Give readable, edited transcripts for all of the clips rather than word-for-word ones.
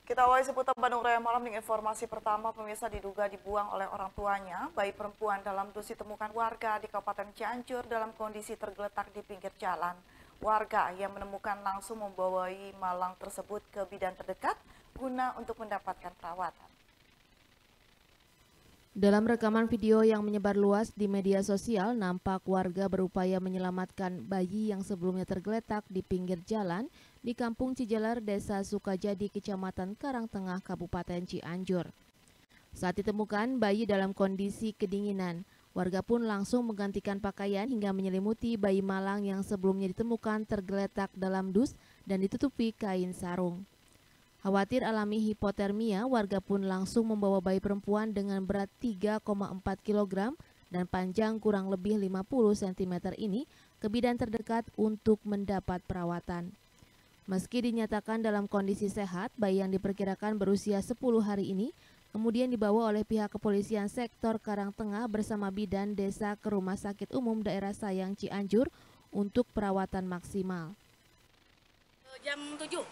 Kita awali seputar Bandung Raya Malam dengan informasi pertama. Pemirsa, diduga dibuang oleh orang tuanya. Bayi perempuan dalam dus ditemukan warga di Kabupaten Cianjur dalam kondisi tergeletak di pinggir jalan. Warga yang menemukan langsung membawa bayi malang tersebut ke bidan terdekat guna untuk mendapatkan perawatan. Dalam rekaman video yang menyebar luas di media sosial, nampak warga berupaya menyelamatkan bayi yang sebelumnya tergeletak di pinggir jalan di Kampung Cijeler, Desa Sukajadi, Kecamatan Karangtengah, Kabupaten Cianjur. Saat ditemukan bayi dalam kondisi kedinginan, warga pun langsung menggantikan pakaian hingga menyelimuti bayi malang yang sebelumnya ditemukan tergeletak dalam dus dan ditutupi kain sarung. Khawatir alami hipotermia, warga pun langsung membawa bayi perempuan dengan berat 3,4 kg dan panjang kurang lebih 50 cm ini ke bidan terdekat untuk mendapat perawatan. Meski dinyatakan dalam kondisi sehat, bayi yang diperkirakan berusia 10 hari ini kemudian dibawa oleh pihak kepolisian sektor Karangtengah bersama bidan desa ke Rumah Sakit Umum Daerah Sayang Cianjur untuk perawatan maksimal. Jam 7.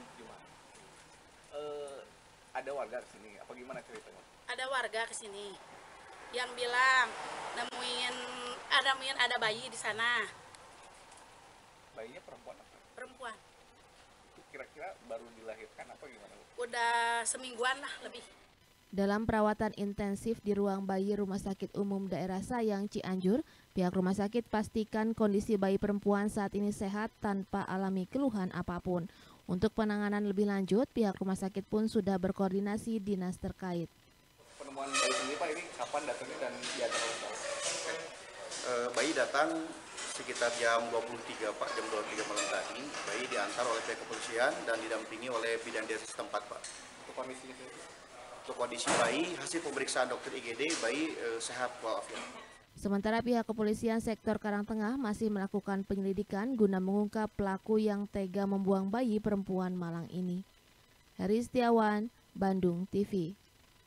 Ada warga ke sini, apa gimana ceritanya? Ada warga ke sini yang bilang nemuin ada bayi di sana. Bayinya perempuan apa? Perempuan. Itu kira-kira baru dilahirkan apa gimana? Udah semingguan lah lebih. Dalam perawatan intensif di ruang bayi Rumah Sakit Umum Daerah Sayang Cianjur, pihak rumah sakit pastikan kondisi bayi perempuan saat ini sehat tanpa alami keluhan apapun. Untuk penanganan lebih lanjut, pihak rumah sakit pun sudah berkoordinasi dinas terkait. Penemuan bayi sendiri Pak, ini kapan datangnya dan diantar oleh Pak? Bayi datang sekitar jam 23 Pak, jam 23 malam tadi. Bayi diantar oleh pihak kepolisian dan didampingi oleh bidan desa setempat Pak. Untuk kondisinya sendiri? Untuk kondisi bayi, hasil pemeriksaan dokter IGD, bayi sehat walafiat. Sementara pihak kepolisian sektor Karangtengah masih melakukan penyelidikan guna mengungkap pelaku yang tega membuang bayi perempuan malang ini. Heri Setiawan, Bandung TV.